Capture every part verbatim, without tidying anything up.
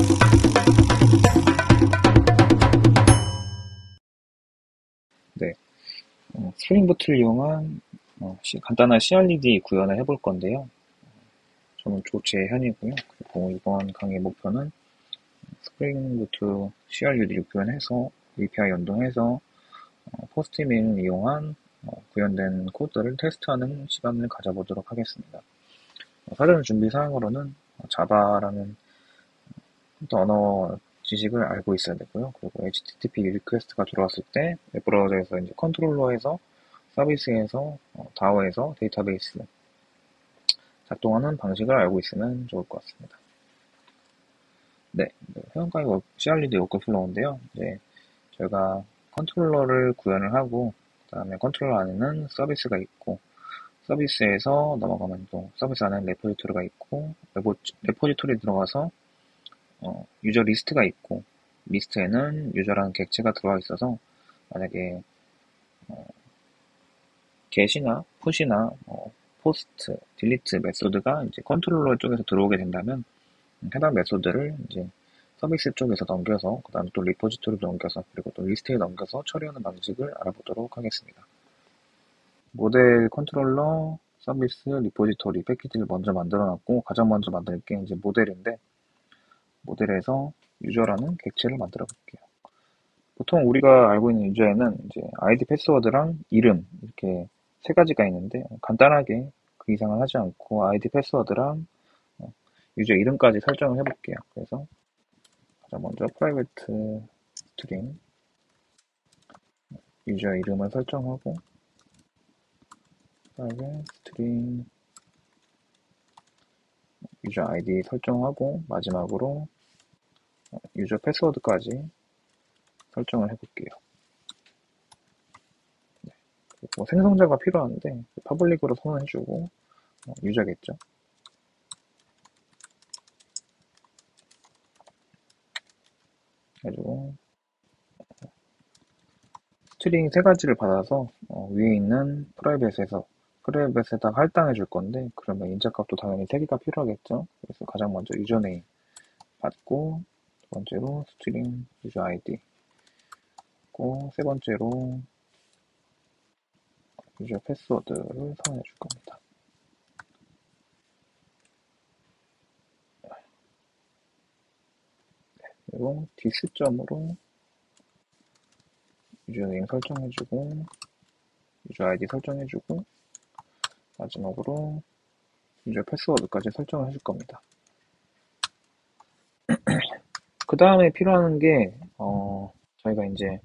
네, 어, 스프링 부트를 이용한 어, 시- 간단한 씨알이디 구현을 해볼 건데요. 저는 조재현이고요. 그리고 이번 강의 목표는 스프링 부트 씨알유디를 구현해서 에이피아이 연동해서 어, 포스트민을 이용한 어, 구현된 코드를 테스트하는 시간을 가져보도록 하겠습니다. 어, 사전 준비 사항으로는 자바라는 언어 지식을 알고 있어야 되고요. 그리고 에이치티티피 리퀘스트가 들어왔을 때 웹브라우저에서 이제 컨트롤러에서 서비스에서 어, 다오에서 데이터베이스 작동하는 방식을 알고 있으면 좋을 것 같습니다. 네, 회원가입 씨알유디 워크플로우인데요. 이제 저희가 컨트롤러를 구현을 하고 그 다음에 컨트롤러 안에는 서비스가 있고 서비스에서 넘어가면 또 서비스 안에 레포지토리가 있고 레포, 레포지토리 들어가서 어, 유저 리스트가 있고 리스트에는 유저라는 객체가 들어와 있어서 만약에 어, get이나 push나 어, post, delete 메소드가 이제 컨트롤러 쪽에서 들어오게 된다면 해당 메소드를 이제 서비스 쪽에서 넘겨서 그 다음에 또 리포지토리 넘겨서 그리고 또 리스트에 넘겨서 처리하는 방식을 알아보도록 하겠습니다. 모델 컨트롤러 서비스 리포지토리 패키지를 먼저 만들어 놨고 가장 먼저 만들 게 이제 모델인데 모델에서 유저라는 객체를 만들어 볼게요. 보통 우리가 알고 있는 유저에는 이제 아이디 패스워드랑 이름 이렇게 세 가지가 있는데 간단하게 그 이상은 하지 않고 아이디 패스워드랑 유저 이름까지 설정을 해볼게요. 그래서 가장 먼저 private string 유저 이름을 설정하고 private string 유저 아이디 설정하고 마지막으로 유저 패스워드까지 설정을 해볼게요. 뭐 생성자가 필요한데 퍼블릭으로 선언해주고 어, 유저겠죠. 그래가지고 스트링 세 가지를 받아서 어, 위에 있는 프라이빗에서 프라이빗에다 할당해 줄 건데 그러면 인자값도 당연히 세 개가 필요하겠죠. 그래서 가장 먼저 유저네임 받고 두 번째로 스트링 유저 아이디 받고 세 번째로 유저 패스워드를 선언해 줄 겁니다. 그리고 디스점으로 유저네임 설정해주고 유저 아이디 설정해주고 마지막으로 유저 패스워드까지 설정을 해줄 겁니다. 그 다음에 필요한 게 어, 저희가 이제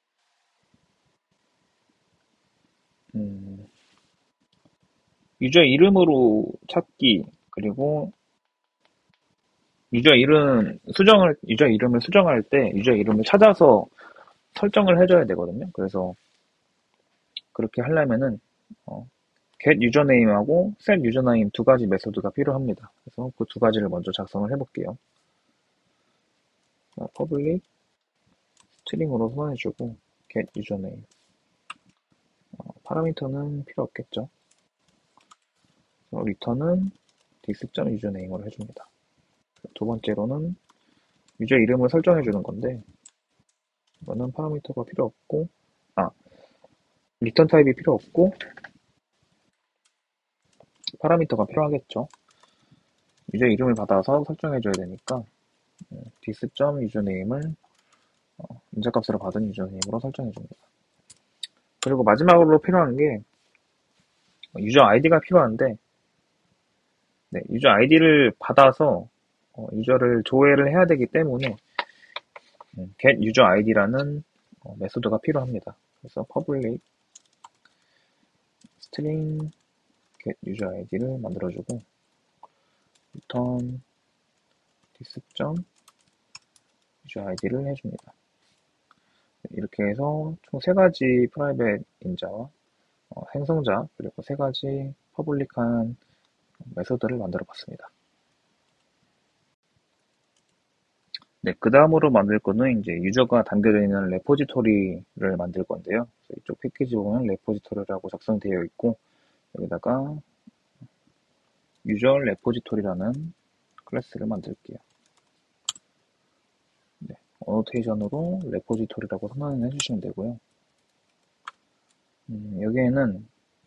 음, 유저 이름으로 찾기 그리고 유저 이름 수정을 유저 이름을 수정할 때 유저 이름을 찾아서 설정을 해줘야 되거든요. 그래서 그렇게 하려면은 어, get 유저네임하고 set 유저네임 두 가지 메소드가 필요합니다. 그래서 그 두 가지를 먼저 작성을 해볼게요. 자, public 스트링으로 선언해주고 get 유저네임 어, 파라미터는 필요 없겠죠. 리턴은 this.username으로 해줍니다. 두 번째로는 유저 이름을 설정해주는 건데 이거는 파라미터가 필요 없고 아 리턴 타입이 필요 없고 파라미터가 필요하겠죠. 유저 이름을 받아서 설정해줘야 되니까 this.username을 어, 인자값으로 받은 유저네임으로 설정해줍니다. 그리고 마지막으로 필요한 게 유저 아이디가 필요한데 네, 유저 아이디를 받아서 어, 유저를 조회를 해야 되기 때문에 음, get user 아이디라는 어, 메소드가 필요합니다. 그래서 public string get user 아이디를 만들어주고 return this.user 아이디를 해줍니다. 이렇게 해서 총 세 가지 프라이빗 인자와 어, 생성자 그리고 세 가지 퍼블릭한 메소드를 만들어 봤습니다. 네, 그 다음으로 만들 거는 이제 유저가 담겨져 있는 레포지토리를 만들 건데요. 이쪽 패키지 보면 레포지토리라고 작성되어 있고 여기다가 유저 레포지토리라는 클래스를 만들게요. 어노테이션으로 레포지토리라고 선언을 해주시면 되고요. 음, 여기에는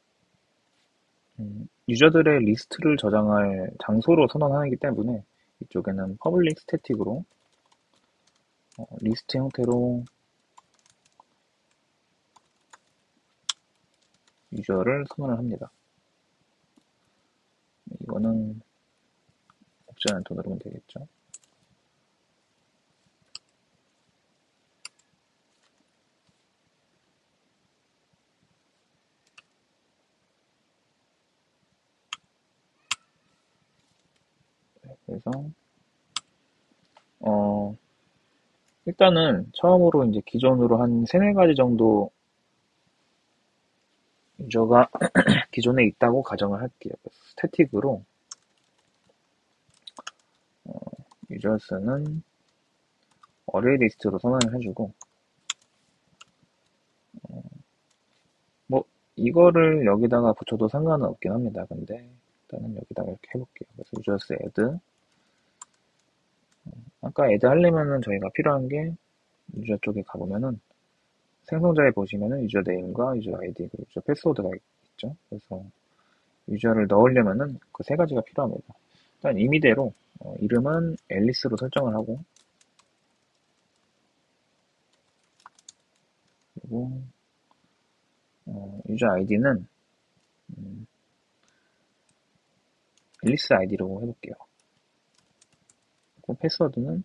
음, 유저들의 리스트를 저장할 장소로 선언하기 때문에 이쪽에는 public static으로 어, 리스트 형태로 유저를 선언을 합니다. 이거는 옵션을 더 누르면 되겠죠. 네, 그래서 어 일단은 처음으로 이제 기존으로 한 세네 가지 정도 유저가 기존에 있다고 가정을 할게요. 그래서 스태틱으로 어, 유저스는 어레이 리스트로 선언을 해주고 어, 뭐 이거를 여기다가 붙여도 상관은 없긴 합니다. 근데 일단은 여기다가 이렇게 해볼게요. 그래서 유저스 애드 아까 애드 하려면은 저희가 필요한 게 유저 쪽에 가보면은 생성자에 보시면은 유저 네임과 유저 아이디 그리고 유저 패스워드가 있죠. 그래서 유저를 넣으려면은 그 세 가지가 필요합니다. 일단 임의대로 어, 이름은 앨리스로 설정을 하고 그리고 어, 유저 아이디는 음, 앨리스 아이디로 해볼게요. 그리고 패스워드는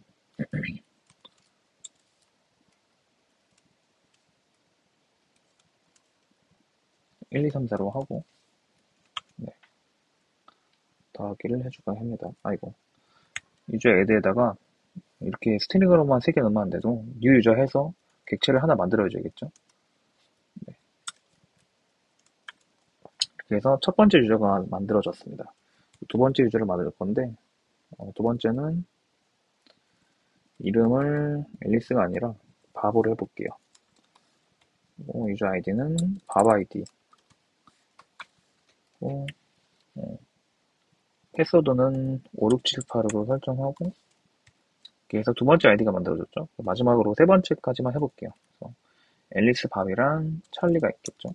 일, 이, 삼, 사로 하고 네, 더하기를 해주고 합니다. 아이고 유저 애드에다가 이렇게 스트링으로만 세 개 넣으면 안 돼도 뉴 유저 해서 객체를 하나 만들어줘야겠죠. 네. 그래서 첫 번째 유저가 만들어졌습니다. 두 번째 유저를 만들 건데 어, 두 번째는 이름을 앨리스가 아니라 바보로 해볼게요. 어, 유저 아이디는 밥 아이디 어, 어, 패스워드는 오, 육, 칠, 팔으로 설정하고 이렇게 해서 두 번째 아이디가 만들어졌죠. 마지막으로 세 번째까지만 해볼게요. 그래서 앨리스 밥이랑 찰리가 있겠죠.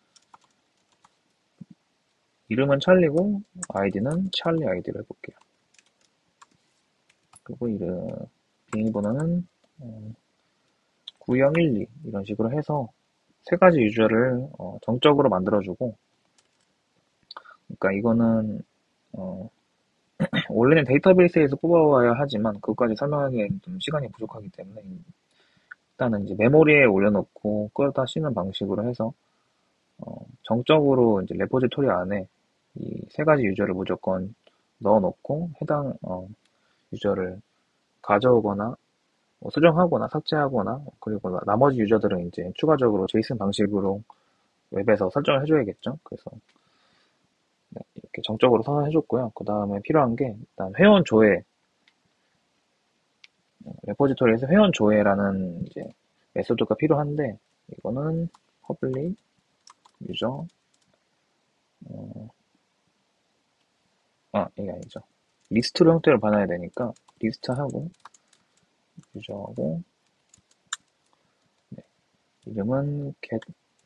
이름은 찰리고 아이디는 찰리 아이디로 해볼게요. 그리고 이름 비밀번호는 어, 구영일이 이런 식으로 해서 세 가지 유저를 어, 정적으로 만들어주고 그러니까 이거는 어, 원래는 데이터베이스에서 뽑아와야 하지만 그것까지 설명하기엔 좀 시간이 부족하기 때문에 일단은 이제 메모리에 올려놓고 끌어다 씌는 방식으로 해서 어, 정적으로 이제 레포지토리 안에 이 세 가지 유저를 무조건 넣어놓고 해당 어, 유저를 가져오거나 뭐 수정하거나 삭제하거나 그리고 나머지 유저들은 이제 추가적으로 제이슨 방식으로 웹에서 설정을 해줘야겠죠. 그래서 네, 이렇게 정적으로 선언해줬고요. 그 다음에 필요한 게 일단 회원 조회 레포지토리에서 회원 조회라는 이제 메소드가 필요한데 이거는 public 유저 어, 아 이게 아니죠. 리스트로 형태를 받아야 되니까 리스트하고 유저하고 네, 이름은 get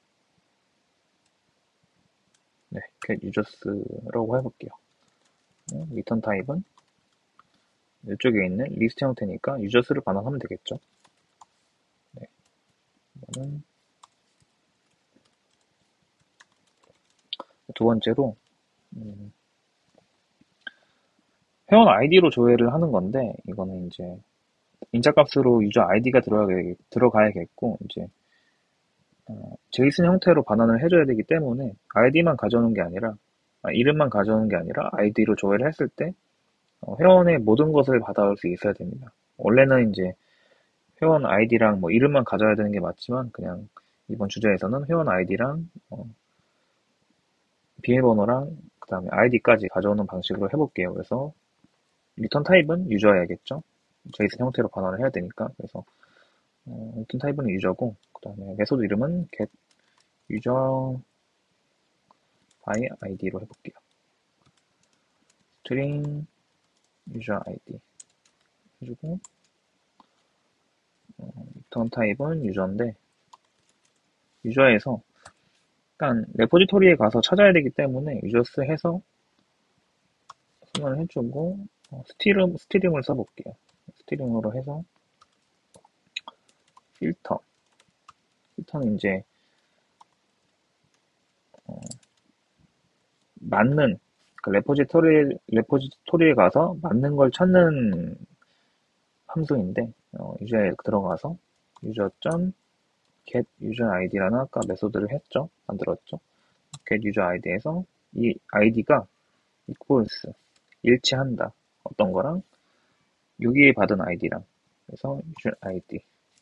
네, get users라고 해볼게요. 네, 리턴 타입은 이쪽에 있는 리스트 형태니까 유저스를 반환하면 되겠죠. 네, 이거는 두 번째로 음, 회원 아이디로 조회를 하는 건데 이거는 이제 인자값으로 유저 아이디가 들어가야, 들어가야겠고 이제 어, 제이슨 형태로 반환을 해줘야 되기 때문에 아이디만 가져오는 게 아니라 아, 이름만 가져오는 게 아니라 아이디로 조회를 했을 때 어, 회원의 모든 것을 받아올 수 있어야 됩니다. 원래는 이제 회원 아이디랑 뭐 이름만 가져야 되는 게 맞지만 그냥 이번 주제에서는 회원 아이디랑 어, 비밀번호랑 그 다음에 아이디까지 가져오는 방식으로 해볼게요. 그래서 리턴 타입은 유저여야겠죠. 제이슨 형태로 반환을 해야 되니까 그래서 어, 리턴 타입은 유저고 그 다음에 메소드 이름은 get user by 아이디로 해볼게요. string user 아이디 해주고 리턴 타입은 유저인데, 유저에서 일단 레포지토리에 가서 찾아야 되기 때문에 유저스 해서 선언을 해주고, 어, 스티름, 스티링을 써볼게요. 스티링으로 해서 필터. 필터는 이제 어, 맞는 그 레포지토리 레포지토리에 가서 맞는 걸 찾는 함수인데, 어, 유저에 들어가서 유저.get user id라는 아까 메소드를 했죠, 만들었죠. get user id에서 이 아이디가 equals 일치한다. 어떤 거랑 여기에 받은 아이디랑. 그래서 user id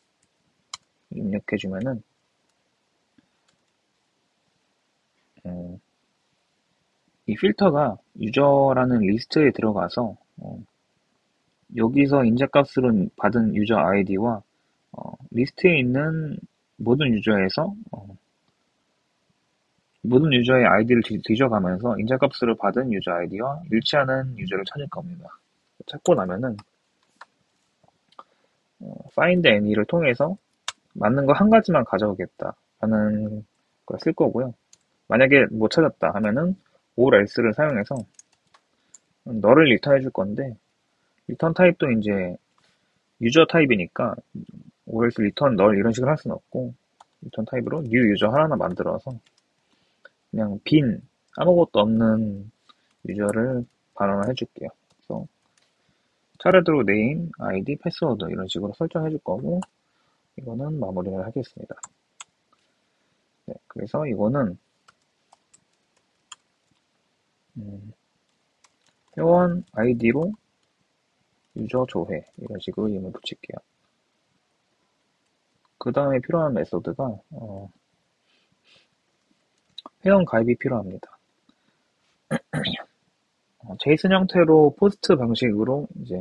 입력해주면은 음, 이 필터가 유저라는 리스트에 들어가서 어, 여기서 인제값으로 받은 유저 아이디와 어, 리스트에 있는 모든 유저에서 어, 모든 유저의 아이디를 뒤, 뒤져가면서 인제값으로 받은 유저 아이디와 일치하는 유저를 찾을 겁니다. 찾고 나면은 어, find any를 통해서 맞는 거 한 가지만 가져오겠다라는 걸 쓸 거고요. 만약에 못 찾았다 하면은 or else를 사용해서 너를 리턴해 줄 건데, 리턴 타입도 이제 유저 타입이니까 or else 리턴 널 이런 식으로 할 수는 없고, 리턴 타입으로 new 유저 하나 만들어서 그냥 빈 아무것도 없는 유저를 반환을 해줄게요. 그래서 차례대로 네임, 아이디, 패스워드 이런 식으로 설정해 줄 거고, 이거는 마무리를 하겠습니다. 네, 그래서 이거는 음, 회원 아이디로 유저 조회 이런 식으로 이름을 붙일게요. 그 다음에 필요한 메소드가 어, 회원 가입이 필요합니다. 어, 제이슨 형태로 포스트 방식으로 이제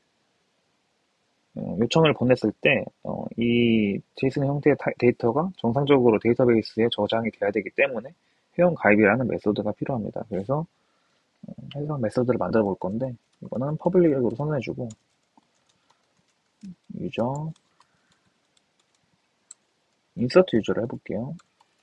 어, 요청을 보냈을 때, 어, 이 제이슨 형태의 타- 데이터가 정상적으로 데이터베이스에 저장이 돼야 되기 때문에 회원 가입이라는 메소드가 필요합니다. 그래서 어, 해당 메소드를 만들어 볼 건데, 이거는 퍼블릭으로 선언해주고, 유저, 인서트 유저를 해볼게요.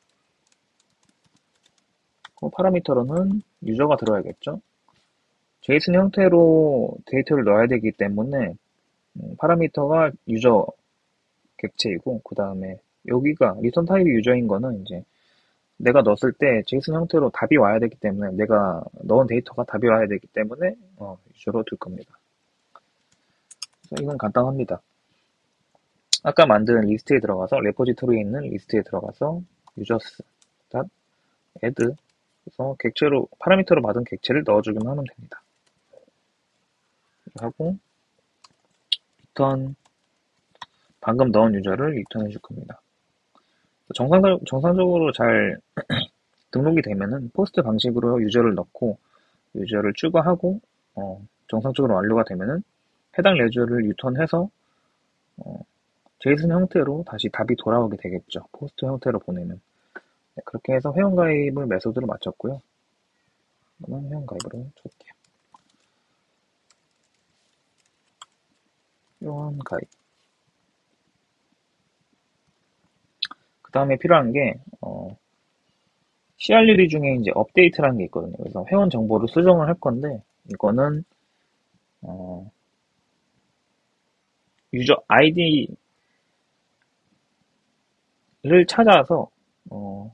그 파라미터로는 유저가 들어야겠죠. 제이슨 형태로 데이터를 넣어야 되기 때문에 음, 파라미터가 유저 객체이고, 그 다음에 여기가 리턴 타입이 유저인 거는 이제 내가 넣었을 때 제이슨 형태로 답이 와야 되기 때문에, 내가 넣은 데이터가 답이 와야 되기 때문에 어, 유저로 둘 겁니다. 그래서 이건 간단합니다. 아까 만든 리스트에 들어가서 레포지토리에 있는 리스트에 들어가서 users add 그래서 객체로 파라미터로 받은 객체를 넣어주기만 하면 됩니다. 하고 리턴 방금 넣은 유저를 리턴해 줄 겁니다. 정상, 정상적으로 잘 등록이 되면은 포스트 방식으로 유저를 넣고 유저를 추가하고 어, 정상적으로 완료가 되면은 해당 레저를 유턴해서 어, 제이슨 형태로 다시 답이 돌아오게 되겠죠. 포스트 형태로 보내면. 네, 그렇게 해서 회원가입을 메소드로 마쳤고요. 그러면 회원가입으로 줄게요. 회원가입. 그 다음에 필요한 게 어, 씨알유디 중에 이제 업데이트라는 게 있거든요. 그래서 회원 정보를 수정을 할 건데, 이거는 어, 유저 아이디를 찾아서 어,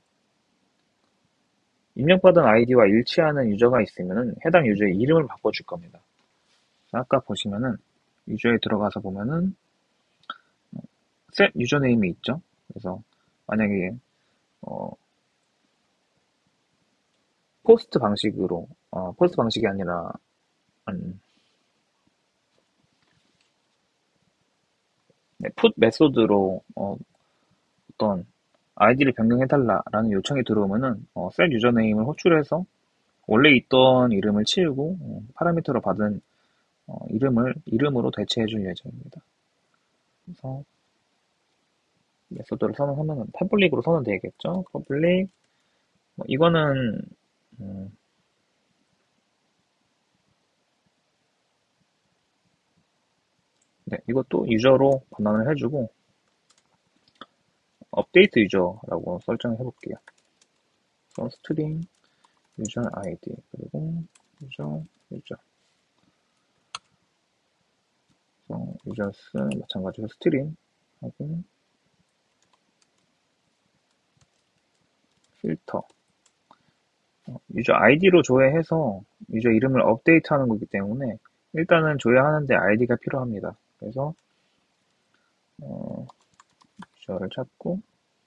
입력받은 아이디와 일치하는 유저가 있으면 해당 유저의 이름을 바꿔줄 겁니다. 아까 보시면은 유저에 들어가서 보면은 set 유저네임이 있죠. 그래서 만약에 어, 포스트 방식으로 어, 포스트 방식이 아니라 음, 네, 풋 메소드로 어, 어떤 아이디를 변경해달라라는 요청이 들어오면은 어, set 유저네임을 호출해서 원래 있던 이름을 치우고 어, 파라미터로 받은 어, 이름을 이름으로 대체해줄 예정입니다. 그래서 메소드를 선언하면은 퍼블릭으로 선언되겠죠. 퍼블릭 뭐 이거는 음, 네, 이것도 유저로 반환을 해주고 업데이트 유저라고 설정해 볼게요. 그래서 스트링 유저 아이디 그리고 유저 유저 유저스 마찬가지로 스트링 하고 필터 유저 아이디로 조회해서 유저 이름을 업데이트하는 거기 때문에 일단은 조회하는데 아이디가 필요합니다. 그래서 어, 유저를 찾고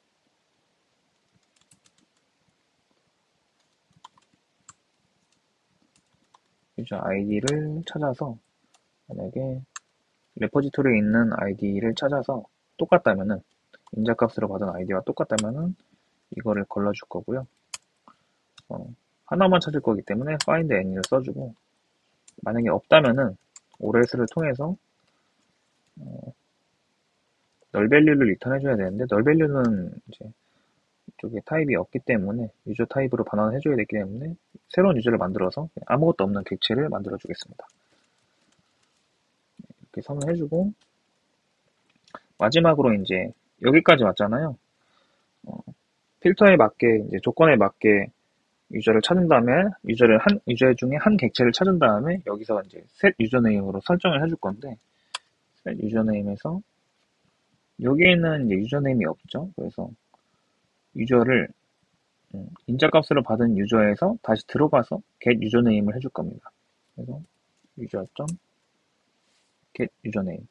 유저 아이디를 찾아서 만약에 레포지토리에 있는 아이디를 찾아서 똑같다면은 인자값으로 받은 아이디와 똑같다면은 이거를 걸러줄 거고요. 어, 하나만 찾을 거기 때문에 find any를 써주고 만약에 없다면은 오레스를 통해서 어, null value를 리턴해줘야 되는데 null value는 이제 이쪽에 타입이 없기 때문에 유저 타입으로 반환해줘야 되기 때문에 새로운 유저를 만들어서 아무것도 없는 객체를 만들어 주겠습니다. 이렇게 선언해주고 마지막으로 이제 여기까지 왔잖아요. 어, 필터에 맞게 이제 조건에 맞게 유저를 찾은 다음에 유저를 한 유저 중에 한 객체를 찾은 다음에 여기서 이제 set 유저네임으로 설정을 해줄 건데 set 유저네임에서 여기에는 이제 유저네임이 없죠. 그래서 유저를 음, 인자값으로 받은 유저에서 다시 들어가서 get 유저네임을 해줄 겁니다. 그래서 유저.get 유저네임.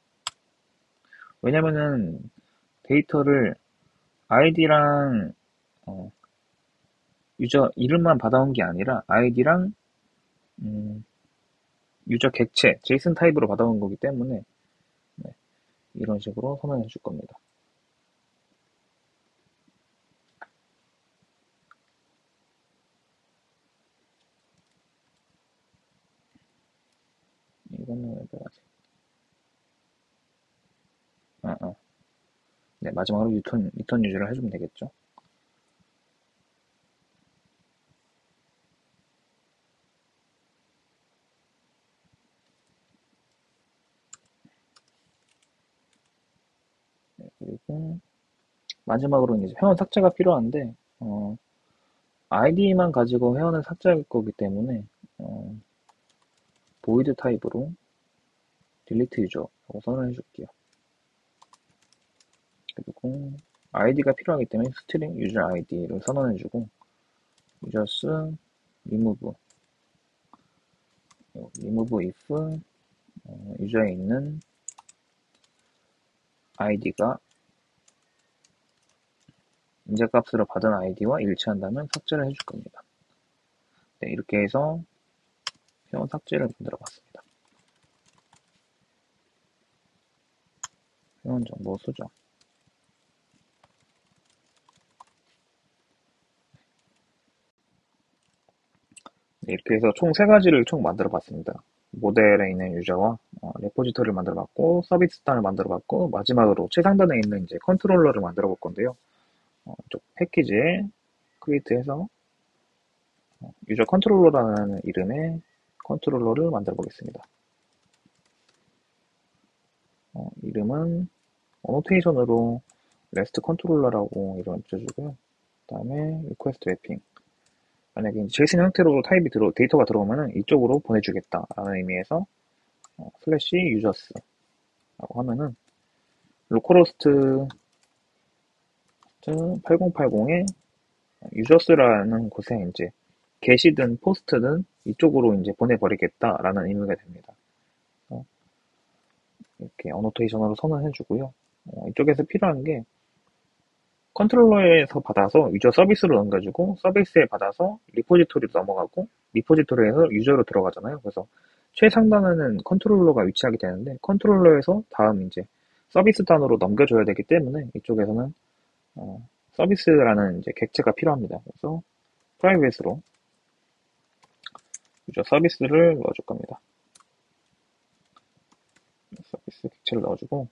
왜냐면은 데이터를 아이디랑 어, 유저 이름만 받아온 게 아니라 아이디랑 음, 유저 객체 제이슨 타입으로 받아온 거기 때문에 네, 이런 식으로 선언해 줄 겁니다. 이거는 왜 들어가지? 아, 아. 네, 마지막으로 리턴, 리턴 유지를 해주면 되겠죠. 네, 그리고 마지막으로 이제 회원 삭제가 필요한데 어, 아이디만 가지고 회원을 삭제할 거기 때문에 어, void 타입으로 delete user라고 선언해 줄게요. 그리고 아이디가 필요하기 때문에 string user 아이디를 선언해 주고 users remove remove if 어, 유저에 있는 아이디가 인자값으로 받은 아이디와 일치한다면 삭제를 해줄 겁니다. 네, 이렇게 해서 회원 삭제를 만들어 봤습니다. 회원 정보 수정. 네, 이렇게 해서 총 세 가지를 총 만들어 봤습니다. 모델에 있는 유저와 어, 레포지토리를 만들어 봤고 서비스 단을 만들어 봤고 마지막으로 최상단에 있는 이제 컨트롤러를 만들어 볼 건데요. 어, 이쪽 패키지에 크리에이트해서 어, 유저 컨트롤러라는 이름의 컨트롤러를 만들어 보겠습니다. 어, 이름은 어노테이션으로 레스트 컨트롤러라고 이름 붙여주고요. 그 다음에 리퀘스트 맵핑. 만약에 제이슨 형태로 타입이 들어 데이터가 들어오면은 이쪽으로 보내주겠다라는 의미에서 어, 슬래시 유저스라고 하면은 로컬호스트 팔공팔공에 유저스라는 곳에 이제 게시든 포스트든 이쪽으로 이제 보내버리겠다라는 의미가 됩니다. 어, 이렇게 어노테이션으로 선언해주고요. 어, 이쪽에서 필요한 게 컨트롤러에서 받아서 유저 서비스로 넘겨주고 서비스에 받아서 리포지토리로 넘어가고 리포지토리에서 유저로 들어가잖아요. 그래서 최상단에는 컨트롤러가 위치하게 되는데 컨트롤러에서 다음 이제 서비스 단으로 넘겨줘야 되기 때문에 이쪽에서는 어, 서비스라는 이제 객체가 필요합니다. 그래서 프라이빗으로 유저 서비스를 넣어줄 겁니다. 서비스 객체를 넣어주고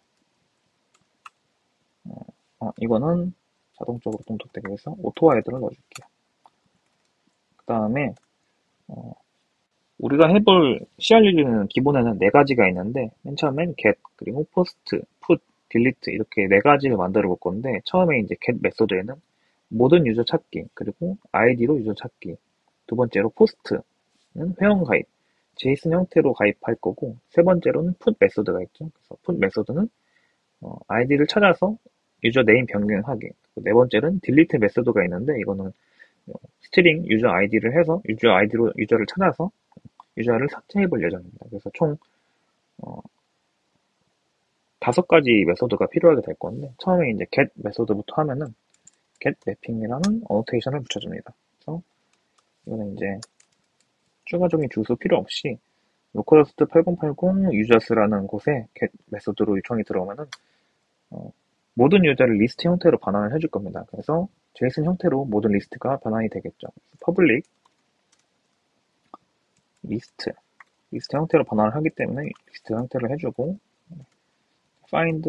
어, 어, 이거는 자동적으로 동작되기 위해서 오토와이드를 넣어줄게요. 그 다음에 어, 우리가 해볼 씨알유지는 기본에는 네 가지가 있는데 맨 처음엔 get, 그리고 post, put, delete 이렇게 네 가지를 만들어 볼 건데 처음에 이제 get 메소드에는 모든 유저 찾기 그리고 아이디로 유저 찾기 두 번째로 post는 회원 가입 제이슨 형태로 가입할 거고 세 번째로는 put 메소드가 있죠. 그래서 put 메소드는 어, 아이디를 찾아서 유저 네임 변경하기 네 번째는 delete 메소드가 있는데 이거는 스트링 유저 아이디를 해서 유저 아이디로 유저를 찾아서 유저를 삭제해 볼 예정입니다. 그래서 총 어, 다섯 가지 메소드가 필요하게 될 건데 처음에 이제 get 메소드부터 하면은 get mapping이라는 어노테이션을 붙여줍니다. 그래서 이거는 이제 추가적인 주소 필요 없이 로컬호스트 팔공팔공 유저스라는 곳에 get 메소드로 요청이 들어오면은 어, 모든 유저를 리스트 형태로 반환을 해줄 겁니다. 그래서 제이슨 형태로 모든 리스트가 반환이 되겠죠. public 리스트 리스트 형태로 반환을 하기 때문에 리스트 형태를 해주고 find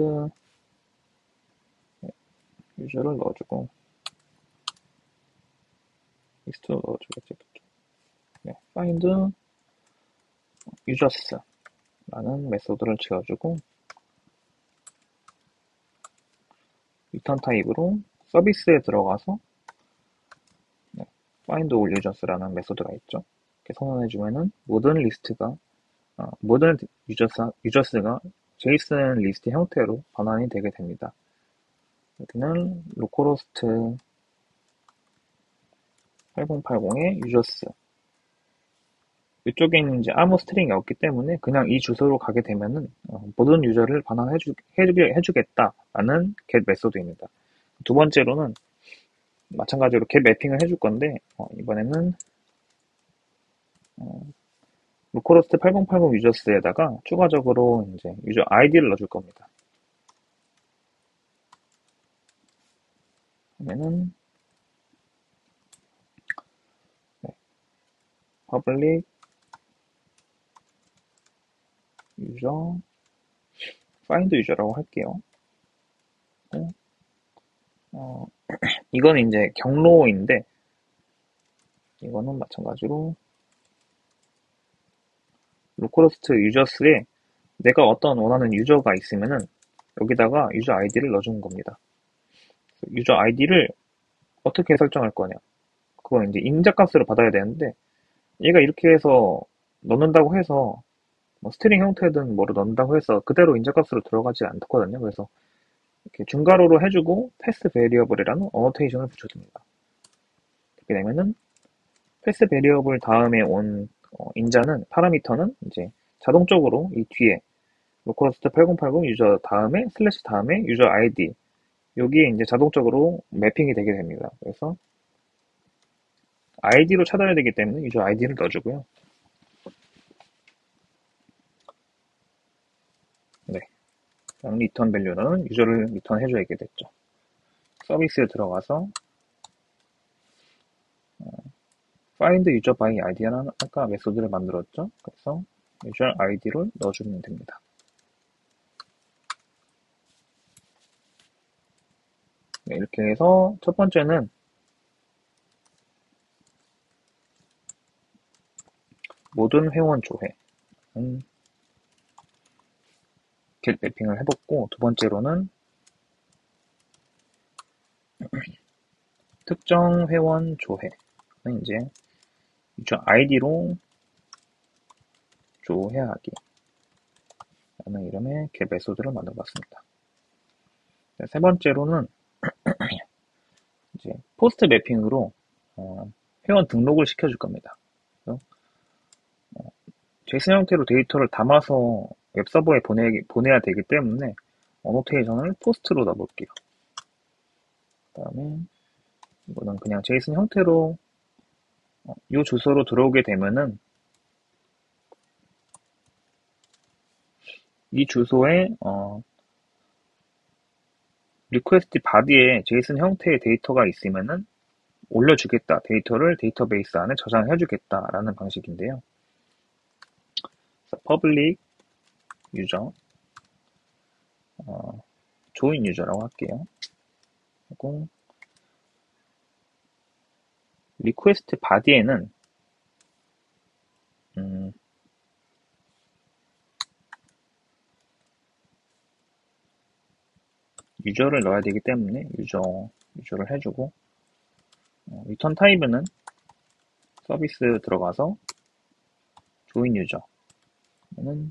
유저를 넣어주고 리스트 넣어주겠지. 네, find users라는 메소드를 지어주고 리턴 타입으로 서비스에 들어가서 네, find all users라는 메소드가 있죠. 이렇게 선언해주면은 모든 리스트가 어, 모든 유저스, 유저스가 제이슨 리스트 형태로 반환이 되게 됩니다. 여기는 로컬호스트 팔공팔공의 유저스 이쪽에는 이제 아무 스트링이 없기 때문에 그냥 이 주소로 가게 되면은 어, 모든 유저를 반환해주, 해주게, 해주겠다라는 get 메소드입니다. 두 번째로는 마찬가지로 get 매핑을 해줄 건데 어, 이번에는 어, 로컬호스트 팔공팔공 유저스에다가 추가적으로 이제 유저 아이디를 넣어줄 겁니다. 그러면은 네, public 유저 find 유저라고 할게요. 어, 어, 이거는 이제 경로인데 이거는 마찬가지로 로컬호스트 유저스에 내가 어떤 원하는 유저가 있으면은 여기다가 유저 아이디를 넣어주는 겁니다. 유저 아이디를 어떻게 설정할 거냐? 그건 이제 인자값으로 받아야 되는데 얘가 이렇게 해서 넣는다고 해서 뭐 스트링 형태든 뭐로 넣는다고 해서 그대로 인자값으로 들어가지 않거든요. 그래서 이렇게 중괄호로 해주고 패스 베리어블이라는 어노테이션을 붙여줍니다. 그렇게 되면은 패스 베리어블 다음에 온 어, 인자는 파라미터는 이제 자동적으로 이 뒤에 로컬호스트 팔공팔공 유저 다음에 슬래시 다음에 유저 아이디 여기에 이제 자동적으로 매핑이 되게 됩니다. 그래서 아이디로 찾아야 되기 때문에 유저 아이디를 넣어주고요. 네. 리턴 밸류는 유저를 리턴 해줘야게 됐죠. 서비스에 들어가서 어, find user by id라는 아까 메소드를 만들었죠. 그래서 유저 아이디를 넣어주면 됩니다. 네, 이렇게 해서 첫 번째는 모든 회원 조회는 get 매핑을 해봤고 두 번째로는 특정 회원 조회는 이제 유저 아이디로 조회하기 라는 이름의 get 메소드를 만들어봤습니다. 네, 세 번째로는 이제 포스트 매핑으로 어, 회원 등록을 시켜줄 겁니다. 그래서 어, 제이슨 형태로 데이터를 담아서 웹서버에 보내, 보내야 되기 때문에 어노테이션을 포스트로 넣어볼게요. 그 다음에 이거는 그냥 제이슨 형태로 어, 이 주소로 들어오게 되면은 이 주소에 어, 리퀘스트 바디에 제이슨 형태의 데이터가 있으면은 올려주겠다. 데이터를 데이터베이스 안에 저장해주겠다라는 방식인데요. public 유저 어, join 유저라고 할게요. 그리고 리퀘스트 바디에는 음, 유저를 넣어야 되기 때문에 유저, 유저를 해주고, 어, 리턴 타입은 서비스 들어가서 조인 유저. 는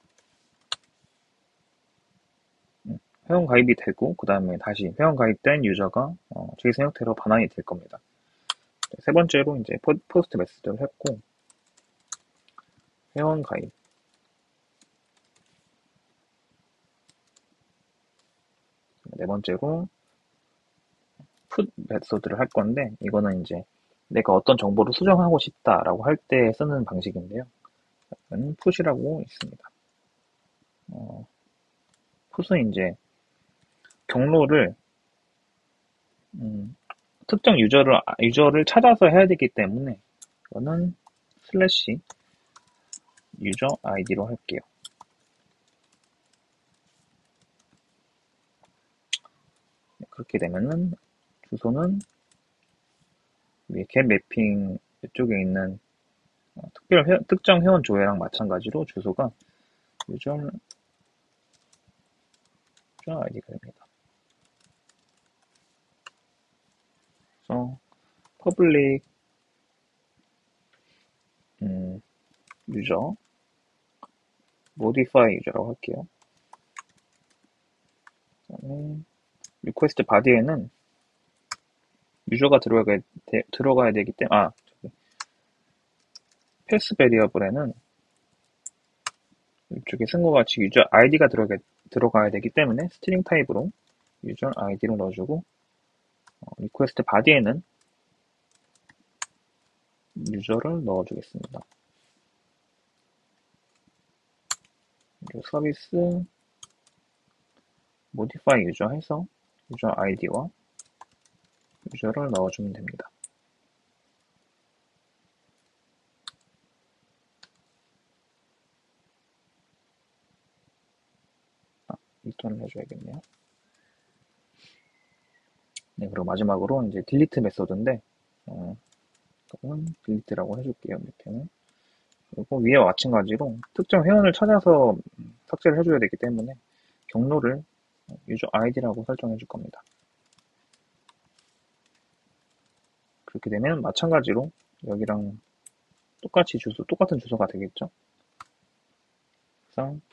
회원 가입이 되고, 그 다음에 다시 회원 가입된 유저가 어, 제이슨 형태로 반환이 될 겁니다. 세 번째로 이제 포, 포스트 메시지를 했고, 회원 가입. 네 번째로 풋 메소드를 할 건데, 이거는 이제 내가 어떤 정보를 수정하고 싶다라고 할 때 쓰는 방식인데요. 이거는 풋이라고 있습니다. 어, 풋은 이제 경로를 음, 특정 유저를 유저를 찾아서 해야 되기 때문에 이거는 슬래시 유저 아이디로 할게요. 그렇게 되면은 주소는 위에 겟 매핑 이쪽에 있는 특별 회, 특정 회원 조회랑 마찬가지로 주소가 유저 유저 아이디가 됩니다. 그래서 퍼블릭 음, 유저 modify 유저라고 할게요. 그다음에 리퀘스트 바디에는 유저가 들어가야, 되, 들어가야 되기 때문에 아 패스 베리어블에는 이쪽에 쓴 것 같이 유저 아이디가 들어가, 들어가야 되기 때문에 스트링 타입으로 유저 아이디로 넣어주고 어, 리퀘스트 바디에는 유저를 넣어주겠습니다. 서비스 modify 유저 해서 유저 아이디와 유저를 넣어주면 됩니다. 아, 리턴을 해줘야겠네요. 네, 그리고 마지막으로 이제 딜리트 메소드인데, 어, 이건 딜리트라고 해줄게요, 밑에는. 그리고 위에와 마찬가지로 특정 회원을 찾아서 삭제를 해줘야 되기 때문에 경로를 유저 아이디라고 설정해 줄 겁니다. 그렇게 되면 마찬가지로 여기랑 똑같이 주소, 똑같은 주소가 되겠죠. 그래서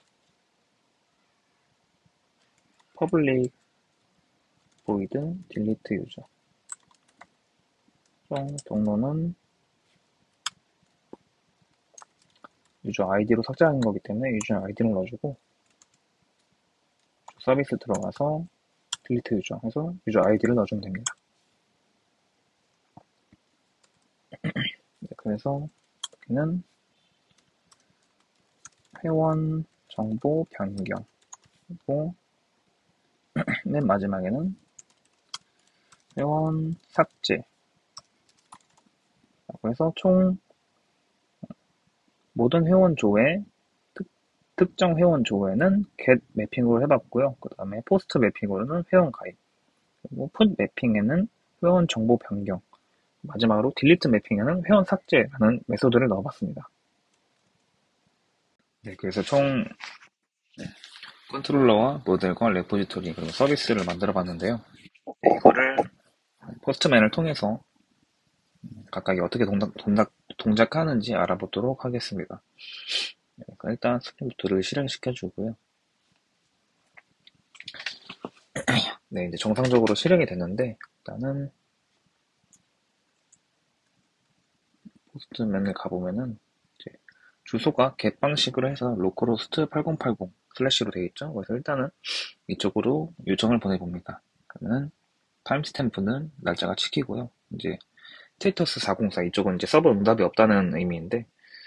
public void delete user. 경로는 유저 아이디로 삭제하는 거기 때문에 유저 아이디를 넣어주고 서비스 들어가서 delete user 해서 유저 아이디를 넣어주면 됩니다. 네, 그래서 여기는 회원 정보 변경 그리고 맨 마지막에는 회원 삭제 라고 해서 총 모든 회원 조회 특, 특정 회원 조회는 get 매핑으로 해봤고요. 그 다음에 포스트 매핑으로는 회원 가입 그리고 put 매핑에는 회원 정보 변경 마지막으로 딜리트 매핑에는 회원 삭제라는 메소드를 넣어봤습니다. 네, 그래서 총 컨트롤러와 모델과 레포지토리 그리고 서비스를 만들어 봤는데요. 이거를 포스트맨을 통해서 각각이 어떻게 동작, 동작, 동작하는지 알아보도록 하겠습니다. 그러니까 일단 스크립트를 실행시켜 주고요. 네, 이제 정상적으로 실행이 됐는데 일단은 포스트맨을 가보면은 이제 주소가 get 방식으로 해서 localhost 팔공팔공 슬래시로 되어 있죠. 그래서 일단은 이쪽으로 요청을 보내봅니다. 그러면은 타임스탬프는 날짜가 찍히고요. 이제 스테이터스 사공사 이쪽은 이제 서버 응답이 없다는 의미인데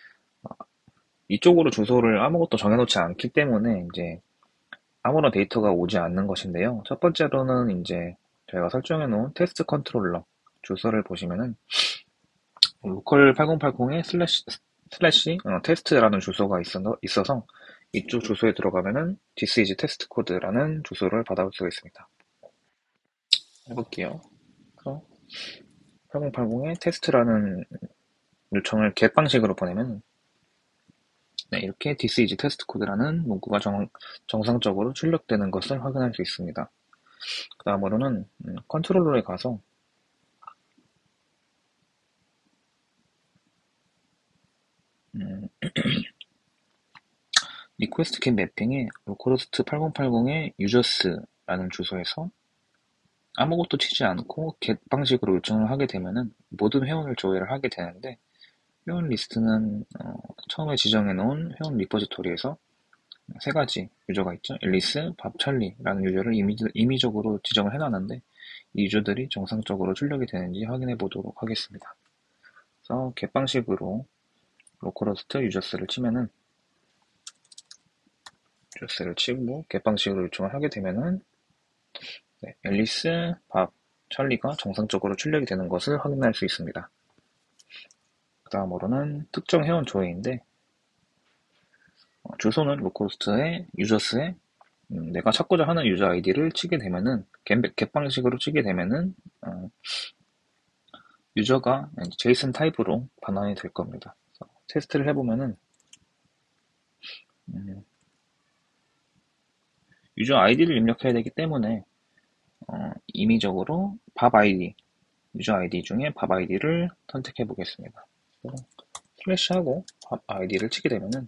이쪽으로 주소를 아무것도 정해놓지 않기 때문에 이제 아무런 데이터가 오지 않는 것인데요. 첫 번째로는 이제 저희가 설정해놓은 테스트 컨트롤러 주소를 보시면은 로컬 팔공팔공에 슬래시, 슬래시 어, 테스트라는 주소가 있어, 있어서 이쪽 주소에 들어가면은 this is test code라는 주소를 받아볼 수가 있습니다. 해볼게요. 그래서 팔공팔공에 테스트라는 요청을 get 방식으로 보내면 네, 이렇게 this is test code라는 문구가 정, 정상적으로 출력되는 것을 확인할 수 있습니다. 그 다음으로는 음, 컨트롤러에 가서 음, 리퀘스트 겟 매핑에 로컬호스트 팔공팔공의 유저스라는 주소에서 아무것도 치지 않고 get 방식으로 요청을 하게 되면은 모든 회원을 조회를 하게 되는데, 회원 리스트는 어, 처음에 지정해 놓은 회원 리포지토리에서 세 가지 유저가 있죠. 앨리스, 밥, 찰리라는 유저를 임의, 임의적으로 지정을 해놨는데, 이 유저들이 정상적으로 출력이 되는지 확인해 보도록 하겠습니다. 그래서 get 방식으로 로컬호스트 유저스를 치면은 유저스를 치고 get 방식으로 요청을 하게 되면은 네, 앨리스, 밥, 찰리가 정상적으로 출력이 되는 것을 확인할 수 있습니다. 그 다음으로는 특정 회원 조회인데, 어, 주소는 로컬호스트의 유저스에 음, 내가 찾고자 하는 유저 아이디를 치게 되면은 get, get 방식으로 치게 되면은 어, 유저가 제이슨 타입으로 반환이 될 겁니다. 테스트를 해보면은 음, 유저 아이디를 입력해야 되기 때문에 어, 임의적으로 밥 아이디, 유저 아이디 중에 밥 아이디를 선택해 보겠습니다. 슬래시하고 밥 아이디를 치게 되면은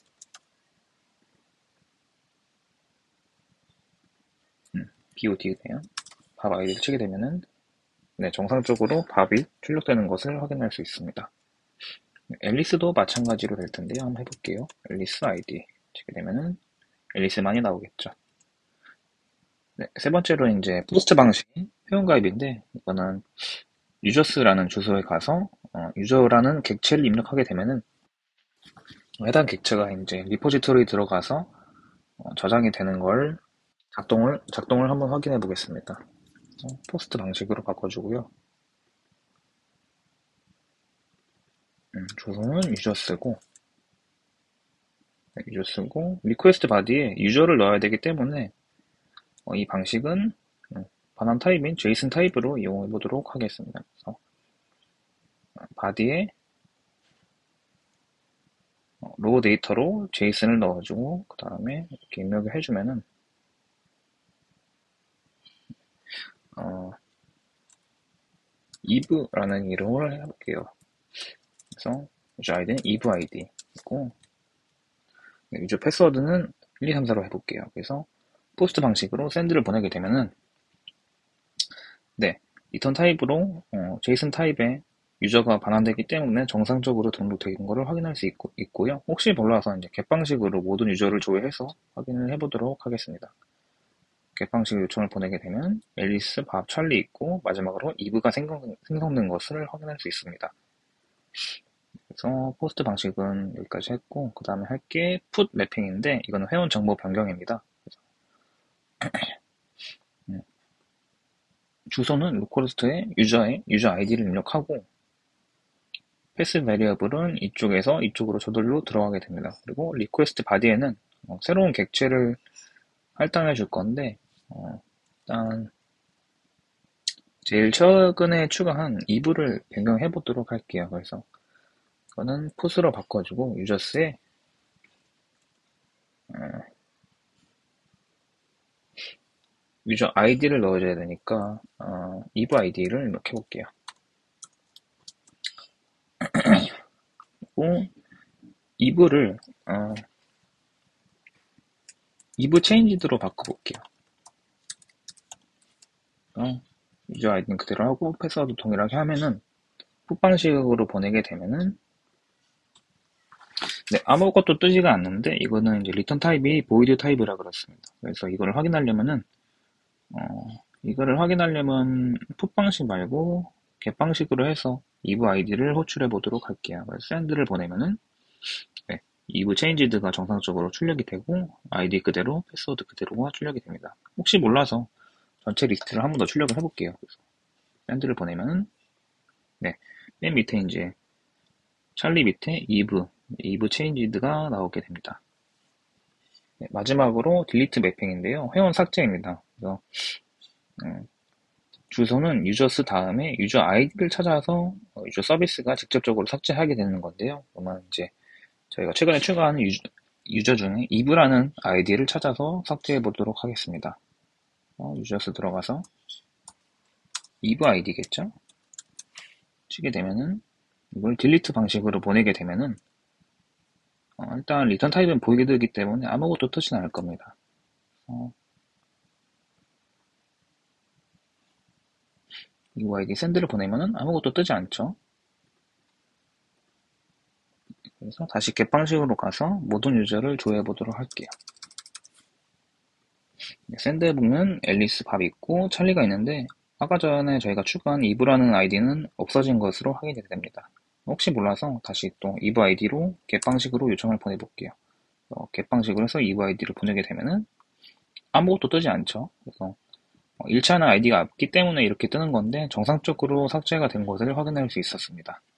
음, bot네요. 밥 아이디를 치게 되면은 네, 정상적으로 밥이 출력되는 것을 확인할 수 있습니다. 앨리스도 마찬가지로 될 텐데요. 한번 해볼게요. 앨리스 아이디 치게 되면은 앨리스만이 나오겠죠. 네, 세 번째로 이제 포스트 방식 회원가입인데, 이거는 유저스라는 주소에 가서 어, 유저라는 객체를 입력하게 되면은 해당 객체가 이제 리포지토리에 들어가서 어, 저장이 되는 걸 작동을 작동을 한번 확인해 보겠습니다. 어, 포스트 방식으로 바꿔주고요. 음, 주소는 유저스고 네, 유저스고 리퀘스트 바디에 유저를 넣어야 되기 때문에 어, 이 방식은 음, 반환 타입인 제이슨 타입으로 이용해 보도록 하겠습니다. 그래서 바디에 어, 로우 데이터로 제이슨을 넣어주고 그 다음에 이렇게 입력을 해주면은 어, 이브라는 이름을 해볼게요. 그래서 유저 아이디는 이브 아이디고 유저 패스워드는 일, 이, 삼, 사로 해볼게요. 그래서 포스트 방식으로 샌드를 보내게 되면은 네, 리턴 타입으로 어, 제이슨 타입의 유저가 반환되기 때문에 정상적으로 등록된 것을 확인할 수 있고, 있고요. 혹시 몰라서 이제 get 방식으로 모든 유저를 조회해서 확인을 해보도록 하겠습니다. get 방식 요청을 보내게 되면 앨리스, 밥, 찰리 있고 마지막으로 이브가 생성, 생성된 것을 확인할 수 있습니다. 그래서 포스트 방식은 여기까지 했고 그 다음에 할 게 put 매핑인데 이거는 회원 정보 변경입니다. 음, 주소는 로컬호스트의 유저의 유저 아이디를 입력하고 패스 베리어블은 이쪽에서 이쪽으로 저절로 들어가게 됩니다. 그리고 리퀘스트 바디에는 어, 새로운 객체를 할당해 줄 건데 어, 일단 제일 최근에 추가한 이브를 변경해 보도록 할게요. 그래서 이거는 풋으로 바꿔주고 유저스에 어, 유저 아이디를 넣어줘야 되니까 어, 이브 아이디를 입력해 볼게요. 그리고 이브를 어, 이브 체인지드로 바꿔볼게요. 어, 유저 아이디는 그대로 하고 패스워드 동일하게 하면은 풋 방식으로 보내게 되면은 네, 아무것도 뜨지가 않는데 이거는 이제 리턴 타입이 보이드 타입이라 그렇습니다. 그래서 이거를 확인하려면은 어, 이거를 확인하려면 풋 방식 말고 get 방식으로 해서 이브 아이디를 호출해 보도록 할게요. 그래서 샌드를 보내면은 네, 이브 체인지드가 정상적으로 출력이 되고 아이디 그대로 패스워드 그대로가 출력이 됩니다. 혹시 몰라서 전체 리스트를 한 번 더 출력을 해볼게요. 그래서 샌드를 보내면은 네, 맨 밑에 이제 찰리 밑에 이브 이브 체인지드가 나오게 됩니다. 네, 마지막으로 딜리트 매핑인데요. 회원 삭제입니다. 그래서 음, 주소는 유저스 다음에 유저 아이디를 찾아서 어, 유저 서비스가 직접적으로 삭제하게 되는 건데요. 그러면 이제 저희가 최근에 추가한 유저, 유저 중에 이브라는 아이디를 찾아서 삭제해 보도록 하겠습니다. 유저스 들어가서 이브 아이디겠죠? 치게 되면은 이걸 딜리트 방식으로 보내게 되면은 어, 일단 리턴 타입은 보이게 되기 때문에 아무것도 뜨진 않을 겁니다. 어, 이브 아이디 샌드를 보내면은 아무것도 뜨지 않죠. 그래서 다시 겟 방식으로 가서 모든 유저를 조회해 보도록 할게요. 샌드에 보면 앨리스, 밥 있고 찰리가 있는데 아까 전에 저희가 추가한 이브라는 아이디는 없어진 것으로 확인이 됩니다. 혹시 몰라서 다시 또 이브 아이디로 겟 방식으로 요청을 보내볼게요. 어, 겟 방식으로 해서 이브 아이디를 보내게 되면은 아무것도 뜨지 않죠. 그래서 어, 일치하는 아이디가 없기 때문에 이렇게 뜨는 건데 정상적으로 삭제가 된 것을 확인할 수 있었습니다.